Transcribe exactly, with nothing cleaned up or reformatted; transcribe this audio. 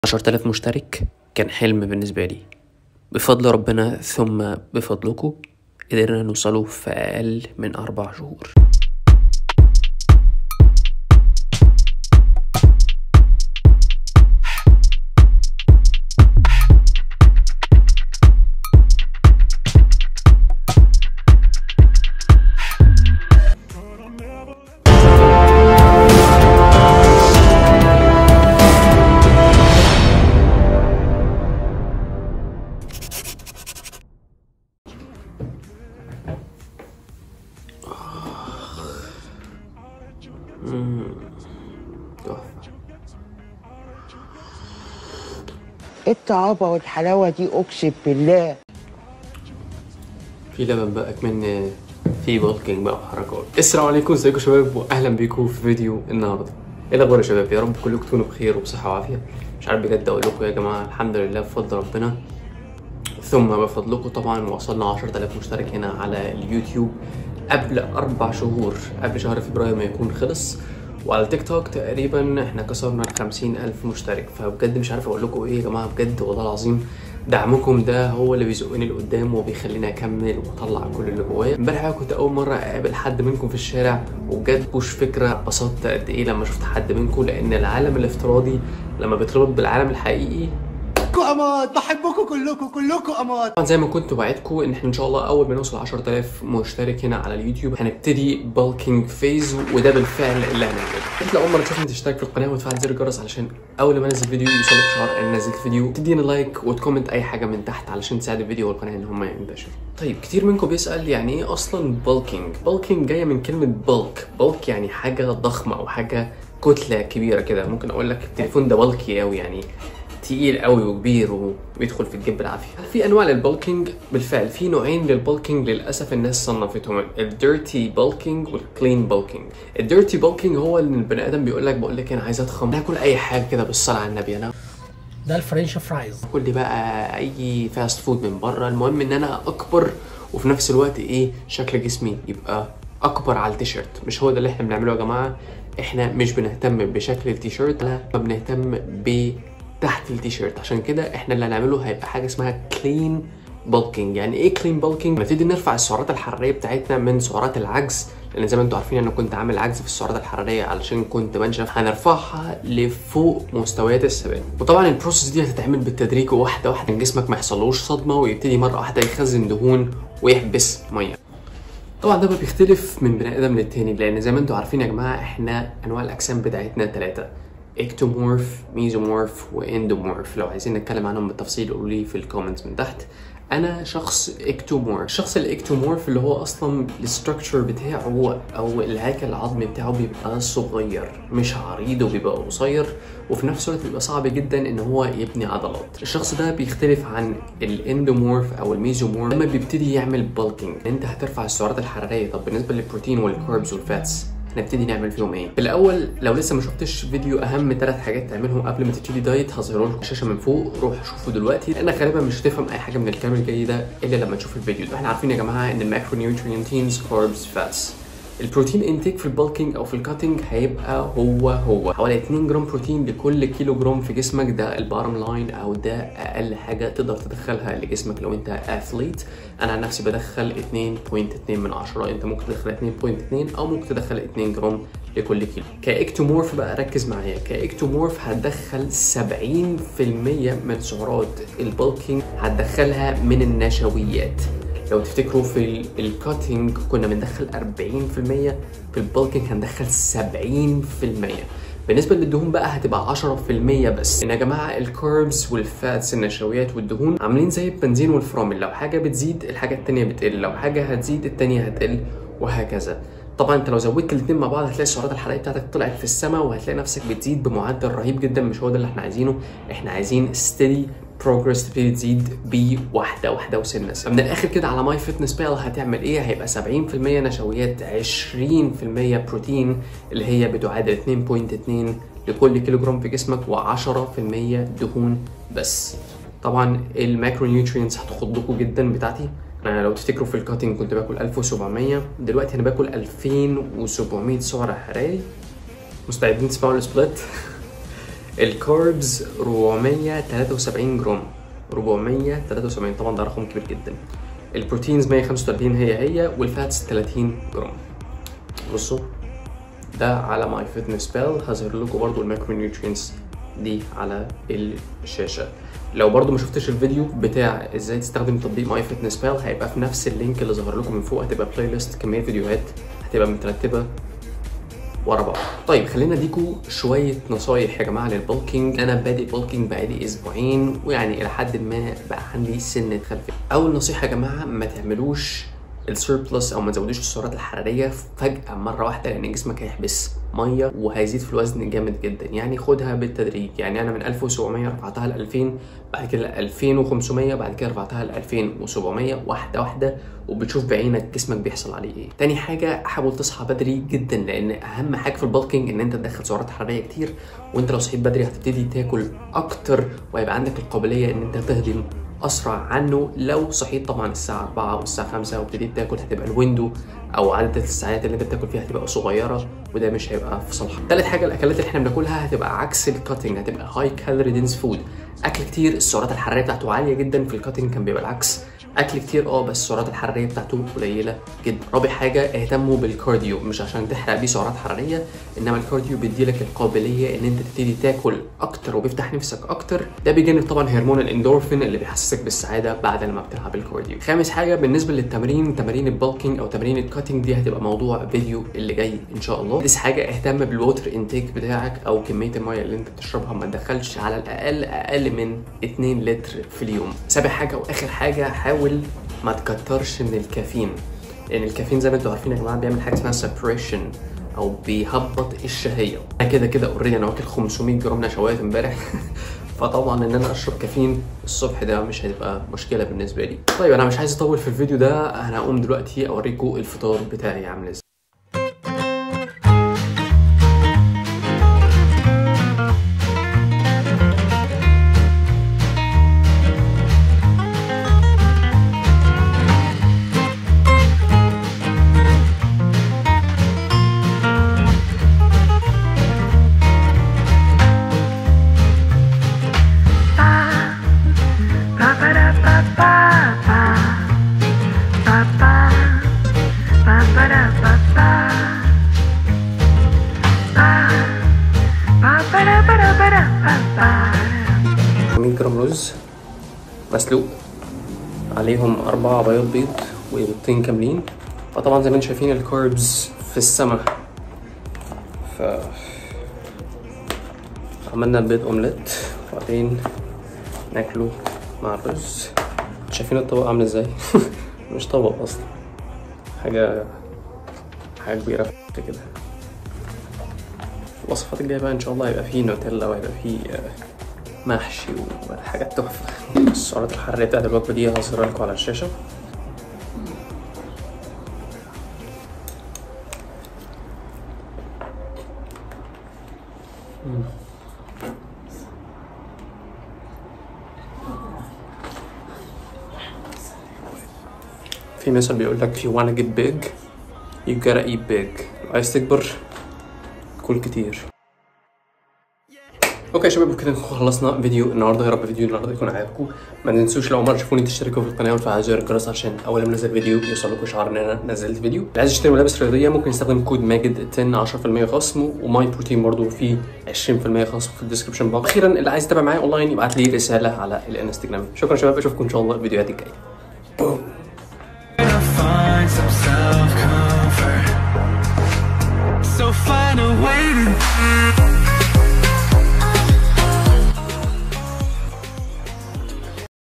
عشرة آلاف مشترك كان حلم بالنسبة لي. بفضل ربنا ثم بفضلكم قدرنا نوصله في أقل من أربع شهور. ايه الطعابه والحلاوه دي اقسم بالله. في لبن بقى كمان، في بالكينج بقى وحركات. السلام عليكم، ازيكم يا شباب واهلا بيكم في فيديو النهارده. ايه الاخبار يا شباب؟ يا رب كلكم تكونوا بخير وبصحه وعافيه. مش عارف بجد اقول لكم يا جماعه، الحمد لله بفضل ربنا ثم بفضلكم طبعا وصلنا عشرة آلاف مشترك هنا على اليوتيوب قبل اربع شهور، قبل شهر فبراير ما يكون خلص. وعلى تيك توك تقريبا احنا كسرنا ال خمسين ألف مشترك. فبجد مش عارف اقول لكم ايه يا جماعه، بجد والله العظيم دعمكم ده هو اللي بيزقني لقدام وبيخليني اكمل واطلع كل اللي جوايا. امبارح كنت اول مره اقابل حد منكم في الشارع، وبجد مش فكره اتبسطت قد ايه لما شفت حد منكم، لان العالم الافتراضي لما بيتربط بالعالم الحقيقي امات. بحبكم كلكم كلكم امات. طبعا زي ما كنت وعدتكم ان احنا ان شاء الله اول ما نوصل عشرة آلاف مشترك هنا على اليوتيوب هنبتدي بالكينج فيز، وده بالفعل اللي هنعمله. انت لو اول مره تشوفني تشترك في القناه وتفعل زر الجرس علشان اول ما انزل فيديو يوصلك شعار ان نزلت فيديو، تدينا لايك وتكومنت اي حاجه من تحت علشان تساعد الفيديو والقناه ان هم ينتشروا. طيب كتير منكم بيسال يعني ايه اصلا بالكينج؟ بالكينج جايه من كلمه بالك. بالك يعني حاجه ضخمه او حاجه كتله كبيره كده. ممكن اقول لك التليفون ده بالكي قوي، يعني تقيل قوي وكبير وبيدخل في الجيب بالعافيه. في انواع للبالكينج بالفعل، في نوعين للبالكينج للاسف الناس صنفتهم، الديرتي بالكينج والكلين بالكينج. الديرتي بالكينج هو ان البني ادم بيقول لك بقول لك انا عايز اضخم، اكل اي حاجه كده بالصلاه على النبي، انا ده الفرنش فرايز، كل دي بقى اي فاست فود من بره. المهم ان انا اكبر وفي نفس الوقت ايه شكل جسمي يبقى اكبر على التيشيرت. مش هو ده اللي احنا بنعمله يا جماعه. احنا مش بنهتم بشكل التيشيرت، لا بنهتم ب تحت التيشيرت. عشان كده احنا اللي هنعمله هيبقى حاجه اسمها كلين بالكينج. يعني ايه كلين بالكينج؟ نبتدي نرفع السعرات الحراريه بتاعتنا من سعرات العجز، لان زي ما انتم عارفين انا كنت عامل عجز في السعرات الحراريه علشان كنت بنشف. هنرفعها لفوق مستويات الثبات، وطبعا البروسيس دي هتتعمل بالتدريج واحده واحده، جسمك ما يحصلوش صدمه ويبتدي مره واحده يخزن دهون ويحبس ميه. طبعا ده بيختلف من بني ادم للتاني، لان زي ما انتم عارفين يا جماعه احنا انواع الاجسام بتاعتنا ثلاثه: اكتومورف، ميزومورف، واندومورف. لو عايزين نتكلم عنهم بالتفصيل قولوا لي في الكومنتس من تحت. انا شخص اكتومورف. الشخص الاكتومورف اللي هو اصلا الاستراكشر بتاعه او الهيكل العظمي بتاعه بيبقى صغير، مش عريض، وبيبقى قصير، وفي نفس الوقت بيبقى صعب جدا ان هو يبني عضلات. الشخص ده بيختلف عن الاندومورف او الميزومورف لما بيبتدي يعمل بالكينج. انت هترفع السعرات الحراريه. طب بالنسبه للبروتين والكاربز والفاتس هنبتدي نعمل فيهم ايه؟ في الاول لو لسه ما شفتش فيديو اهم ثلاث حاجات تعملهم قبل ما تبتدي دايت هظهر لكم الشاشه من فوق، روح شوفوا دلوقتي، لانك غالبا مش هتفهم اي حاجه من الكلام الجاي ده الا لما تشوف الفيديو ده. احنا عارفين يا جماعه ان الماكرو نيوترينتينز، كاربز، فاتس. البروتين انتيك في البالكينج او في الكاتنج هيبقى هو هو حوالي اتنين جرام بروتين لكل كيلو جرام في جسمك. ده البارم لاين، او ده اقل حاجه تقدر تدخلها لجسمك لو انت اثليت. انا عن نفسي بدخل اتنين فاصلة اتنين من عشرة، انت ممكن تدخل اتنين فاصلة اتنين او ممكن تدخل اتنين جرام لكل كيلو. كاكتومورف بقى ركز معايا، كاكتومورف هتدخل سبعين في المية من سعرات البالكينج هتدخلها من النشويات. لو تفتكروا في الكاتنج كنا بندخل أربعين في المية، في البالكينج هندخل سبعين في المية. بالنسبه للدهون بقى هتبقى عشرة في المية بس. ان يا جماعه الكاربز والفاتس، النشويات والدهون عاملين زي البنزين والفرامل، لو حاجه بتزيد الحاجه الثانيه بتقل، لو حاجه هتزيد الثانيه هتقل، وهكذا. طبعا انت لو زودت الاثنين مع بعض هتلاقي السعرات الحراريه بتاعتك طلعت في السماء، وهتلاقي نفسك بتزيد بمعدل رهيب جدا. مش هو ده اللي احنا عايزينه. احنا عايزين ستيدي بروجرس، تبتدي تزيد بواحده واحده وسنه سنه. من الاخر كده على ماي فيتنس بال هتعمل ايه؟ هيبقى سبعين في المية نشويات، عشرين في المية بروتين اللي هي بتعادل اتنين فاصلة اتنين لكل كيلو جرام في جسمك، وعشرة في المية دهون بس. طبعا الماكرو نيوترينتس هتخضكم جدا بتاعتي. انا لو تفتكروا في الكاتنج كنت باكل ألف وسبعمية، دلوقتي انا باكل ألفين وسبعمية سعر حراري. مستعدين تسمعوا السبليت؟ الكاربز أربعمية وتلاتة وسبعين جرام، أربعمية وتلاتة وسبعين، طبعا ده رقم كبير جدا. البروتينز مية وخمسة وتلاتين هي هي، والفاتس تلاتين جرام. بصوا ده على ماي فيتنس بال، هظهر لكم برضو المايكرو نيوترينز دي على الشاشه. لو برضو ما شفتش الفيديو بتاع ازاي تستخدم تطبيق ماي فيتنس بال هيبقى في نفس اللينك اللي ظهر لكم من فوق، هتبقى بلاي ليست كميه فيديوهات هتبقى مترتبه ورا بعض. طيب خلينا اديكم شويه نصايح يا جماعه للبولكينج. انا بادئ بولكينج بقالي اسبوعين، ويعني الى حد ما بقى عندي سنه خلفيه. اول نصيحه يا جماعه، ما تعملوش السيربلس او ما تزودوش السعرات الحراريه فجاه مره واحده، لان جسمك هيحبس ميه وهيزيد في الوزن جامد جدا. يعني خدها بالتدريج. يعني انا من ألف وسبعمية رفعتها ل ألفين، بعد كده ل ألفين وخمسمية، بعد كده رفعتها ل ألفين وسبعمية، واحده واحده، وبتشوف بعينك جسمك بيحصل عليه ايه. تاني حاجه، حاول تصحى بدري جدا، لان اهم حاجه في البالكينج ان انت تدخل سعرات حراريه كتير. وانت لو صحيت بدري هتبتدي تاكل اكتر، وهيبقى عندك القابليه ان انت تهضم اسرع عنه. لو صحيت طبعا الساعه أربعة او الساعه خمسة وابتديت تاكل، هتبقى الويندو او عدد الساعات اللي انت بتاكل فيها هتبقى صغيره، وده مش هيبقى في صالحك. تالت حاجه، الاكلات اللي احنا بناكلها هتبقى عكس الكاتنج، هتبقى هاي كالوري دينس فود. اكل كتير السعرات الحراريه بتاعته عاليه جدا، في الكاتنج كان بيبقى العكس، اكل كتير اه بس السعرات الحراريه بتاعته قليله جدا. رابع حاجه، اهتموا بالكارديو، مش عشان تحرق بيه سعرات حراريه، انما الكارديو بيديلك القابليه ان انت تبتدي تاكل اكتر وبيفتح نفسك اكتر. ده بيجنب طبعا هرمون الاندورفين اللي بيحسسك بالسعاده بعد لما بتلعب الكارديو. خامس حاجه، بالنسبه للتمرين، تمارين البالكينج او تمارين الكاتنج دي هتبقى موضوع فيديو اللي جاي ان شاء الله. سادس حاجه، اهتم بالووتر انتيك بتاعك او كميه الميه اللي انت بتشربها، ما تدخلش على الاقل اقل من اتنين لتر في اليوم. سابع حاجه واخر حاجه، حاول ما تكترش من الكافيين، لان الكافيين زي ما انتم عارفين يا جماعه بيعمل حاجه اسمها سبريشن او بيهبط الشهيه. انا كده كده اوريدي انا واكل خمسمية جرام نشويات امبارح فطبعا ان انا اشرب كافيين الصبح ده مش هتبقى مشكله بالنسبه لي. طيب انا مش عايز اطول في الفيديو ده، انا هقوم دلوقتي اوريكم الفطار بتاعي عامل ازاي. مية جرام رز مسلوق، عليهم أربعة بياض بيض وبيضتين كاملين. فطبعا زي ما انتم شايفين الكاربز في السما، ف عملنا البيض اومليت وبعدين ناكله مع الرز. شايفين الطبق عامل ازاي؟ مش طبق اصلا، حاجه حاجه كبيره كده. الوصفات الجايه بقى ان شاء الله هيبقى فيه نوتيلا وهيبقى فيه محشي وحاجات تحفه. السعرات الحراريه بتاعت الوجبه دي هظهرها لكم على الشاشه. في مثل بيقول لك if you wanna get big you gotta eat big. لو عايز تكبر كل كتير. اوكي يا شباب، بكده نكون خلصنا فيديو النهارده. يا رب فيديو النهارده يكون عجبكم. ما تنسوش لو اول مره تشوفوني تشتركوا في القناه وتفعلوا زر الجرس عشان اول ما انزل فيديو يوصل لكم شعار ان انا نزلت فيديو. اللي عايز يشتري ملابس رياضيه ممكن يستخدم كود ماجد عشرة عشرة في المية خصم، وماي بروتين برضه فيه عشرين في المية خصم في الديسكربشن بوكس. اخيرا اللي عايز يتابع معايا اونلاين يبعت لي رساله على الانستجرام. شكرا يا شباب، اشوفكم ان شاء الله الفيديوهات الجايه. بوم. So find a way to